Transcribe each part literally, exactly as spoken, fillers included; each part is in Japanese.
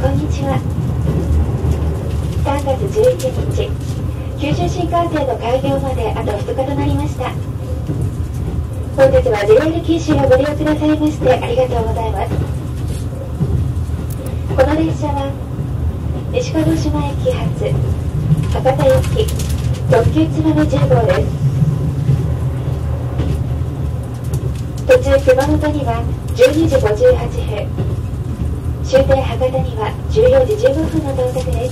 こんにちは。さんがつじゅういちにち、九州新幹線の開業まであとふつかとなりました。本日は ジェイアール 九州をご利用くださいましてありがとうございます。この列車は西鹿児島駅発博多行き特急つばめじゅうごうです。途中熊本にはじゅうにじごじゅうはっぷん、終点博多にはじゅうよじじゅうごふんの到着です。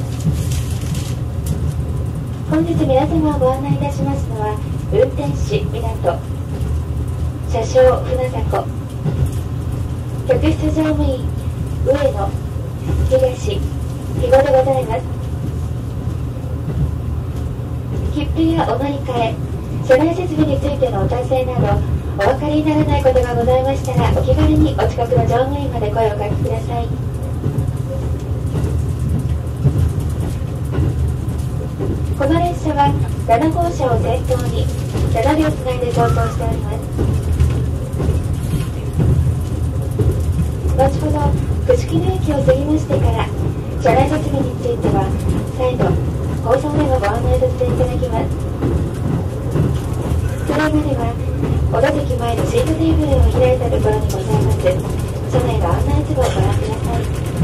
本日皆様をご案内いたしますのは運転士港、車掌船迫、客室乗務員上野、東、肥後でございます。切符やお乗り換え、車内設備についてのお尋ねなどお分かりにならないことがございましたらお気軽にお近くの乗務員まで声をおかけください。この列車はななごうしゃを先頭にななびょうつないで走行しております。後ほど串木野駅を過ぎましてから車内設備については再度放送でもご案内させていただきます。それまではお座席前のシートテーブルを開いたところにございます車内の案内図をご覧ください。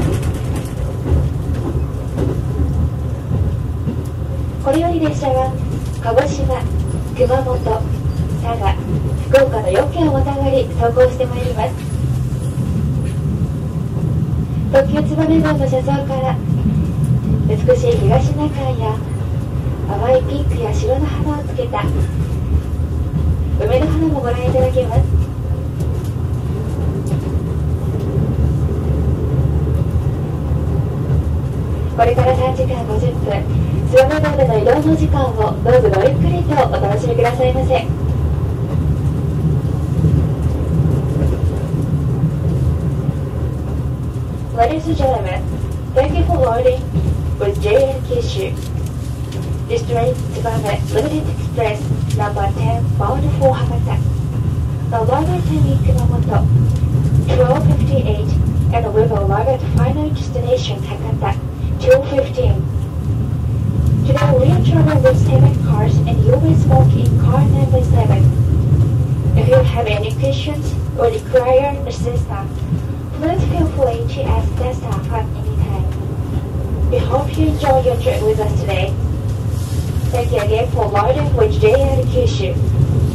これより列車は鹿児島、熊本、佐賀、福岡のよんけんをまたがり走行してまいります。特急つばめ号の車窓から美しい東シナ海や淡いピンクや白の花をつけた梅の花もご覧いただけます。これからさんじかんごじゅっぷん、つばめ号での移動の時間をどうぞごゆっくりとお楽しみくださいませ。Ladies and gentlemen, thank you for loading with ジェイエル Kyushu. This train is Tsubame Limited Express number ten bound for Hakata. The arrival time in Kumamoto twelve fifty-eight and we will arrive at final destination Hakata two fifteen. Today we are traveling with seven cars and you will smoke in car number seven. If you have any questions or require assistance, please feel free to ask the staff at any time. We hope you enjoy your trip with us today. Thank you again for riding with ジェイアール Kyushu.